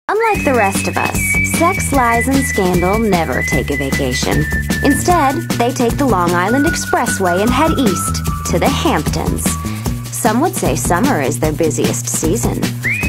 Unlike the rest of us, sex, lies, and scandal never take a vacation. Instead, they take the Long Island Expressway and head east to the Hamptons. Some would say summer is their busiest season.